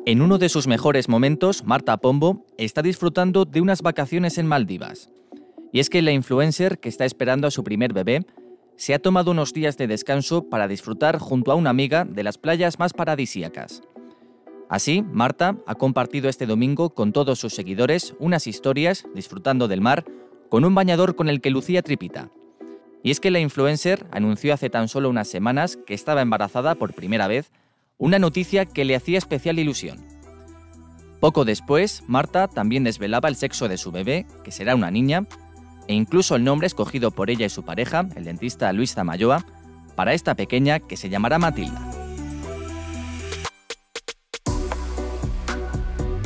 En uno de sus mejores momentos, Marta Pombo está disfrutando de unas vacaciones en Maldivas. Y es que la influencer, que está esperando a su primer bebé, se ha tomado unos días de descanso para disfrutar junto a una amiga de las playas más paradisíacas. Así, Marta ha compartido este domingo con todos sus seguidores unas historias disfrutando del mar con un bañador con el que lucía tripita. Y es que la influencer anunció hace tan solo unas semanas que estaba embarazada por primera vez, una noticia que le hacía especial ilusión. Poco después, Marta también desvelaba el sexo de su bebé, que será una niña, e incluso el nombre escogido por ella y su pareja, el dentista Luis Zamayoa, para esta pequeña que se llamará Matilda.